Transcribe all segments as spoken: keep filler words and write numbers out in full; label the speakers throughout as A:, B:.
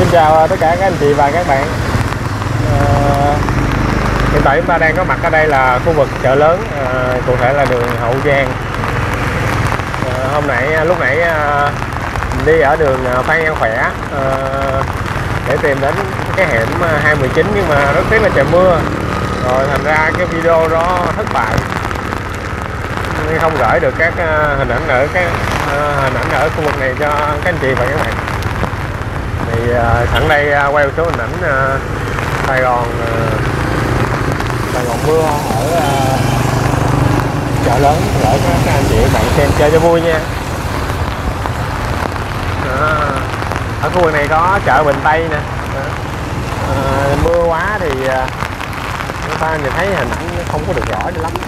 A: Xin chào tất cả các anh chị và các bạn. à, Hiện tại chúng ta đang có mặt ở đây là khu vực chợ lớn, à, cụ thể là đường Hậu Giang. à, Hôm nãy lúc nãy à, mình đi ở đường Phan Văn Khỏe à, để tìm đến cái hẻm hai một chín, nhưng mà rất tiếc là trời mưa rồi, thành ra cái video đó thất bại, không gửi được các hình ảnh ở cái hình ảnh ở khu vực này cho các anh chị và các bạn. Thì uh, sẵn đây uh, quay một số hình ảnh uh, Sài Gòn uh, Sài Gòn mưa ở uh, chợ lớn để các anh chị các bạn xem chơi cho vui nha. Đó. Ở khu vực này có chợ Bình Tây nè. Uh, mưa quá thì uh, chúng ta nhìn thấy hình ảnh không có được rõ cho lắm.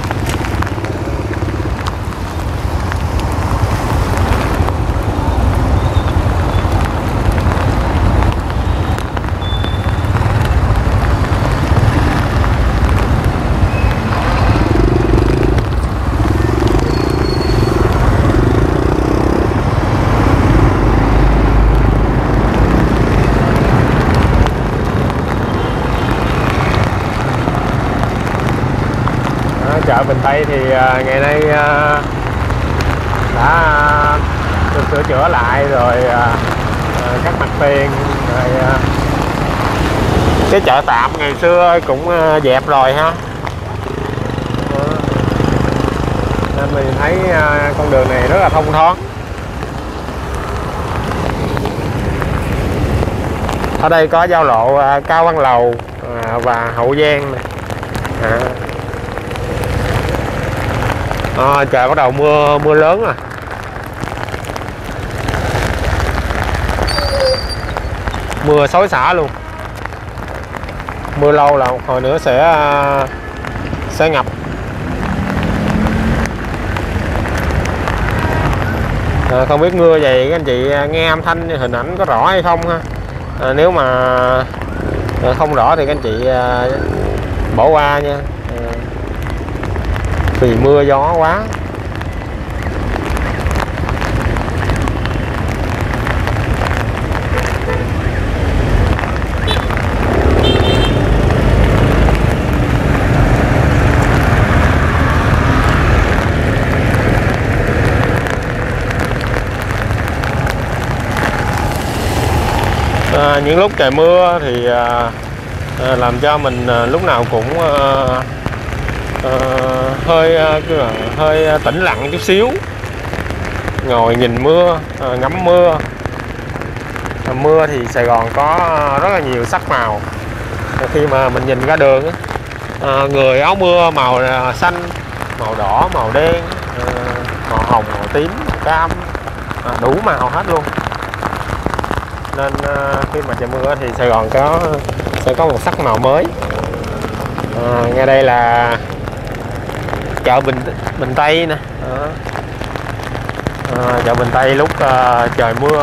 A: Chợ Bình Tây thì uh, ngày nay uh, đã uh, được sửa chữa lại rồi, uh, uh, các mặt tiền rồi, uh, cái chợ tạm ngày xưa cũng uh, dẹp rồi ha. uh, Nên mình thấy uh, con đường này rất là thông thoáng. Ở đây có giao lộ uh, Cao Văn Lầu uh, và Hậu Giang này. À. À, trời bắt đầu mưa mưa lớn rồi. Mưa xối xả luôn. Mưa lâu là một hồi nữa sẽ sẽ ngập. À, không biết mưa vậy các anh chị nghe âm thanh hình ảnh có rõ hay không ha. À, nếu mà không rõ thì các anh chị bỏ qua nha. Vì mưa gió quá. À, những lúc trời mưa thì à, à, làm cho mình à, lúc nào cũng à, Uh, hơi uh, hơi tĩnh lặng chút xíu, ngồi nhìn mưa, uh, ngắm mưa. uh, Mưa thì Sài Gòn có rất là nhiều sắc màu. Khi mà mình nhìn ra đường, uh, người áo mưa màu uh, xanh, màu đỏ, màu đen, uh, màu hồng, màu tím, màu cam, uh, đủ màu hết luôn. Nên uh, khi mà trời mưa thì Sài Gòn có sẽ có một sắc màu mới. uh, Ngay đây là chợ Bình Bình Tây nè. À, chợ Bình Tây lúc uh, trời mưa.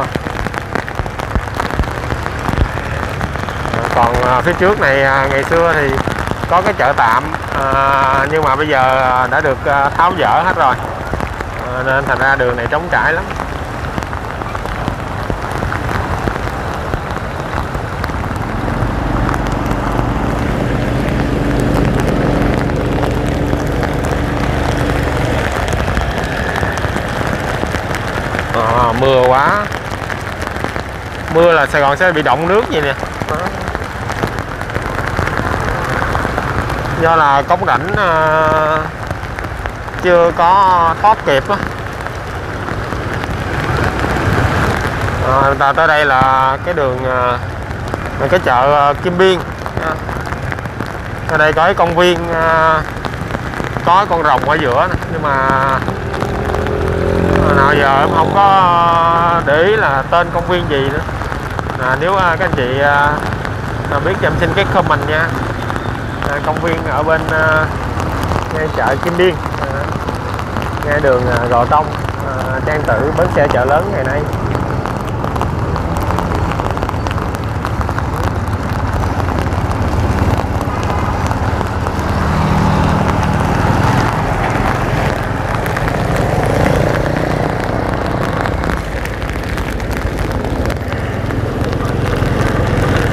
A: À, còn uh, phía trước này uh, ngày xưa thì có cái chợ tạm, uh, nhưng mà bây giờ đã được uh, tháo dỡ hết rồi, uh, nên thành ra đường này trống trải lắm. À, mưa quá. Mưa là Sài Gòn sẽ bị động nước vậy nè. Đó. Do là cống rãnh uh, chưa có thoát kịp á. À, ta tới đây là cái đường uh, cái chợ uh, Kim Biên. À. Ở đây có cái công viên, uh, có con rồng ở giữa này. Nhưng mà nào giờ em không có để ý là tên công viên gì nữa. À, nếu các anh chị à, biết cho em xin cái comment nha. À, công viên ở bên à, ngay chợ Kim Biên, à, ngay đường à, Gò Công, à, Trang Tử, bến xe chợ lớn ngày nay.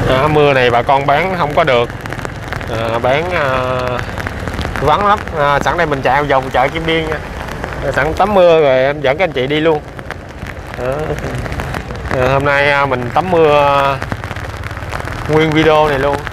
A: À, mưa này bà con bán không có được, à, bán à, vắng lắm. À, sẵn đây mình chạy vòng chợ Kim Biên nha. À, sẵn tắm mưa rồi em dẫn các anh chị đi luôn. À, à, hôm nay mình tắm mưa nguyên video này luôn.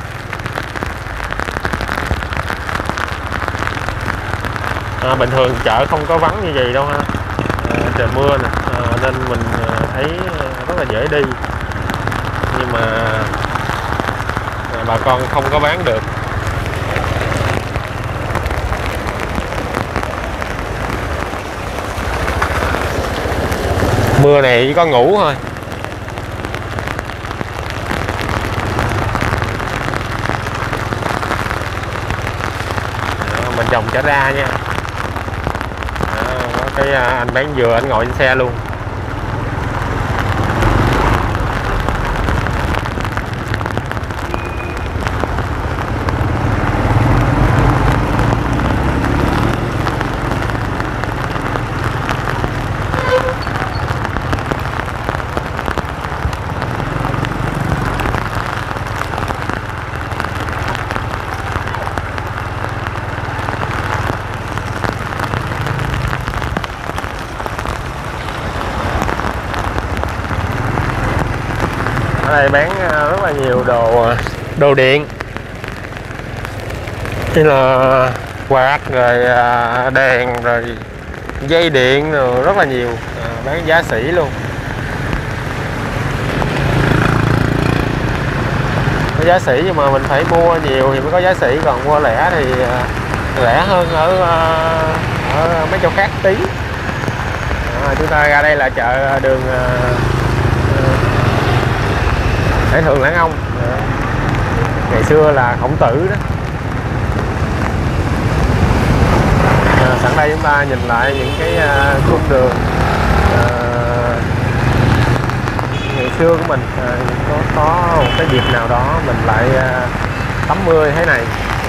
A: À, bình thường chợ không có vắng như vậy đâu ha. À, trời mưa nè, à, nên mình thấy rất là dễ đi, nhưng mà à, bà con không có bán được. Mưa này chỉ có ngủ thôi. À, mình vòng trở ra nha. À, có cái anh bán dừa, anh ngồi trên xe luôn. Ở đây bán rất là nhiều đồ đồ điện, như là quạt rồi đèn rồi dây điện rồi rất là nhiều, à, bán giá sỉ luôn. Có giá sỉ nhưng mà mình phải mua nhiều thì mới có giá sỉ, còn mua lẻ thì rẻ hơn ở, ở mấy chỗ khác tí. À, chúng ta ra đây là chợ đường Hải Thượng Lãn Ông. À, ngày xưa là Khổng Tử đó. À, sẵn đây chúng ta nhìn lại những cái uh, cung đường uh, ngày xưa của mình. À, có, có một cái dịp nào đó mình lại uh, tắm mưa như thế này.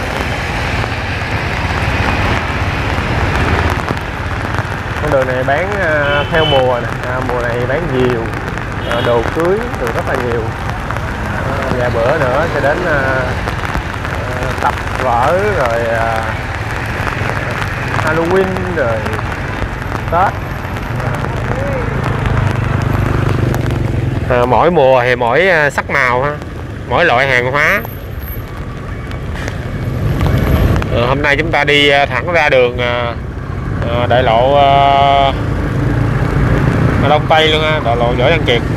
A: Con đường này bán uh, theo mùa nè. À, mùa này bán nhiều uh, đồ cưới đồ rất là nhiều. À, vài bữa nữa sẽ đến uh, uh, tập vở rồi uh, Halloween rồi Tết. À, mỗi mùa thì mỗi sắc màu ha, mỗi loại hàng hóa. À, hôm nay chúng ta đi thẳng ra đường à, đại lộ à, Đông Tây luôn ha, đại lộ Võ Văn Kiệt.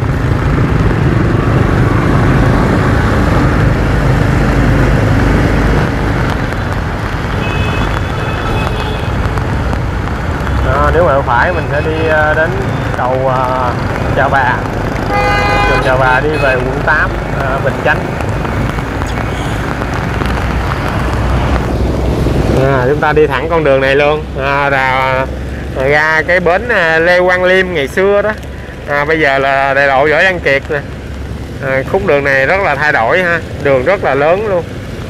A: À, nếu mà phải mình sẽ đi đến cầu uh, Chợ Bà, đường Chợ Bà đi về quận tám, uh, Bình Chánh. À, chúng ta đi thẳng con đường này luôn, à, ra, ra cái bến uh, Lê Quang Liêm ngày xưa đó. À, bây giờ là đại lộ Võ Văn Kiệt nè. À, khúc đường này rất là thay đổi ha, đường rất là lớn luôn.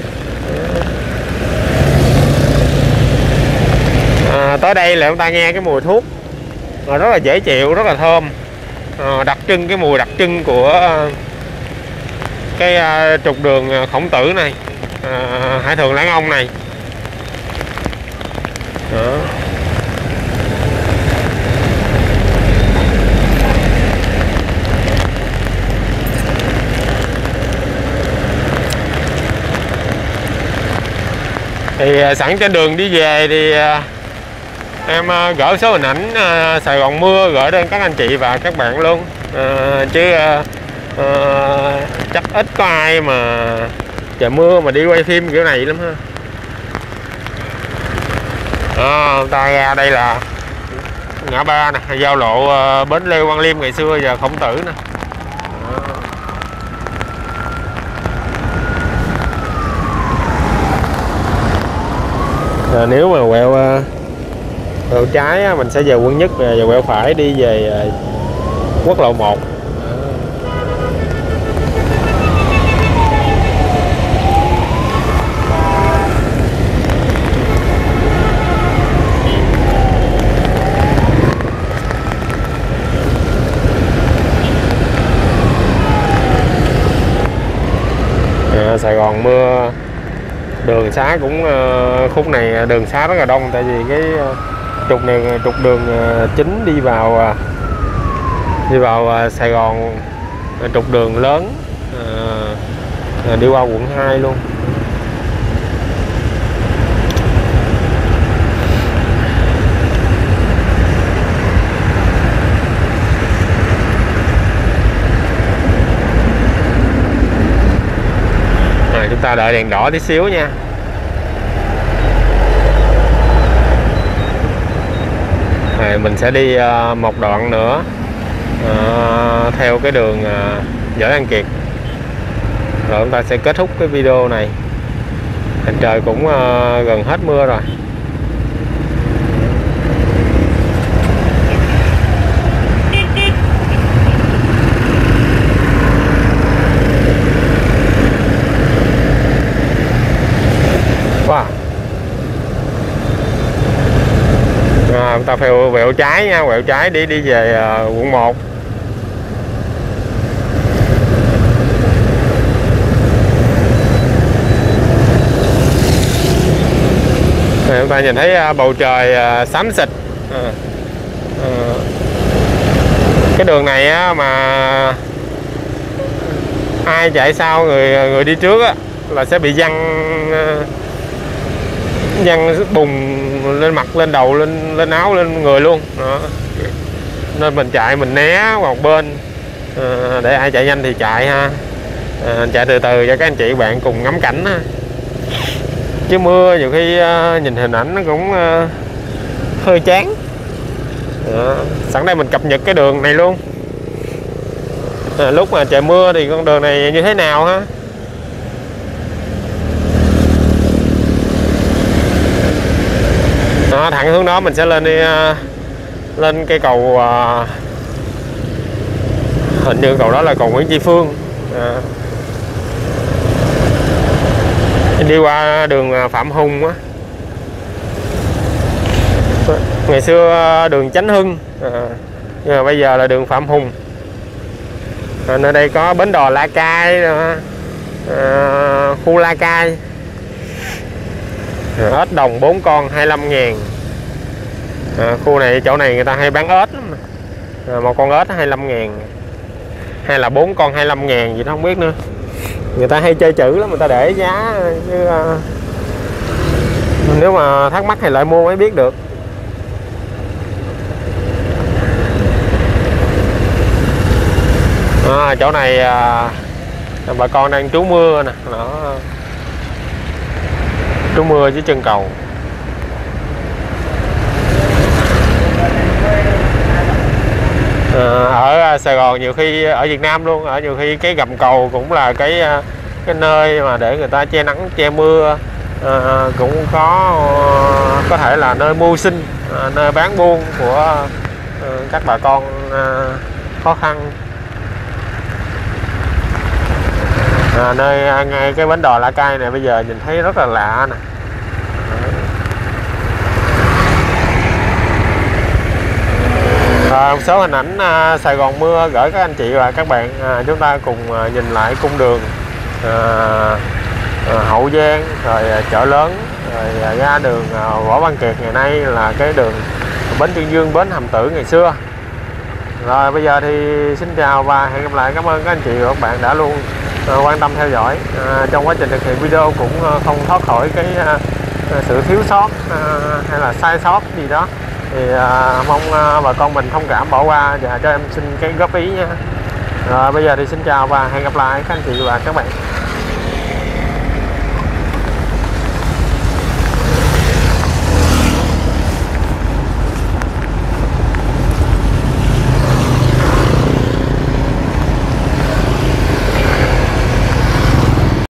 A: À, tới đây là chúng ta nghe cái mùi thuốc à, rất là dễ chịu, rất là thơm, à, đặc trưng cái mùi đặc trưng của cái à, trục đường Khổng Tử này, à, Hải Thượng Lãn Ông này. Đó. Thì à, sẵn trên đường đi về thì à, em uh, gửi số hình ảnh uh, Sài Gòn mưa gửi đến các anh chị và các bạn luôn, uh, chứ uh, uh, chắc ít có ai mà trời mưa mà đi quay phim kiểu này lắm ha. À, ta ra đây là ngã ba nè, giao lộ uh, bến Lê Quang Liêm ngày xưa giờ Khổng Tử nè. À, nếu mà quẹo uh, quẹo trái mình sẽ về Quận Nhất, và quẹo phải đi về quốc lộ một. à, Sài Gòn mưa, đường xá cũng uh, khúc này đường xá rất là đông, tại vì cái uh, trục đường trục đường uh, chính đi vào uh, đi vào uh, Sài Gòn, uh, trục đường lớn uh, uh, đi qua quận hai luôn. Rồi, chúng ta đợi đèn đỏ tí xíu nha. Rồi, mình sẽ đi uh, một đoạn nữa uh, theo cái đường uh, Võ Văn Kiệt, rồi chúng ta sẽ kết thúc cái video này. Thành trời cũng uh, gần hết mưa rồi. Wow. À, chúng ta phải quẹo trái nha, quẹo trái đi đi về uh, quận một. Rồi, chúng ta nhìn thấy uh, bầu trời uh, xám xịt. À, à, cái đường này á, mà ai chạy sau người người đi trước á, là sẽ bị văng uh, văng bùng lên mặt, lên đầu, lên lên áo, lên người luôn đó. Nên mình chạy mình né qua một bên à, để ai chạy nhanh thì chạy ha, à, chạy từ từ cho các anh chị bạn cùng ngắm cảnh ha. Chứ mưa nhiều khi uh, nhìn hình ảnh nó cũng uh, hơi chán đó. Sẵn đây mình cập nhật cái đường này luôn, à, lúc mà trời mưa thì con đường này như thế nào ha. Đó, thẳng hướng đó mình sẽ lên đi, uh, lên cây cầu, uh, hình như cầu đó là cầu Nguyễn Tri Phương, à, đi qua đường Phạm Hùng á. Ngày xưa đường Chánh Hưng, à, nhưng mà bây giờ là đường Phạm Hùng. À, nơi đây có bến đò La Cai, à, khu La Cai. À, ếch đồng bốn con hai mươi lăm ngàn. À, khu này, chỗ này người ta hay bán ếch lắm. À, một con ếch hai mươi lăm ngàn, hay là bốn con hai mươi lăm ngàn gì đó không biết nữa. Người ta hay chơi chữ lắm, người ta để giá chứ, uh, nếu mà thắc mắc thì lại mua mới biết được. À, chỗ này uh, bà con đang trú mưa nè, nó trú mưa dưới chân cầu. À, ở Sài Gòn nhiều khi, ở Việt Nam luôn, ở nhiều khi cái gầm cầu cũng là cái cái nơi mà để người ta che nắng che mưa, à, cũng có có thể là nơi mưu sinh, à, nơi bán buôn của à, các bà con à, khó khăn. À, nơi ngay cái bến đò La Cai này bây giờ nhìn thấy rất là lạ nè. À, một số hình ảnh à, Sài Gòn mưa gửi các anh chị và các bạn, à, chúng ta cùng à, nhìn lại cung đường à, à, Hậu Giang, rồi à, chợ lớn, rồi à, ra đường à, Võ Văn Kiệt ngày nay là cái đường bến Trương Dương, bến Hàm Tử ngày xưa. Rồi bây giờ thì xin chào và hẹn gặp lại. Cảm ơn các anh chị và các bạn đã luôn à, quan tâm theo dõi. À, trong quá trình thực hiện video cũng à, không thoát khỏi cái à, sự thiếu sót à, hay là sai sót gì đó thì à, mong à, bà con mình thông cảm bỏ qua và cho em xin cái góp ý nha. Rồi bây giờ thì xin chào và hẹn gặp lại các anh chị và các bạn.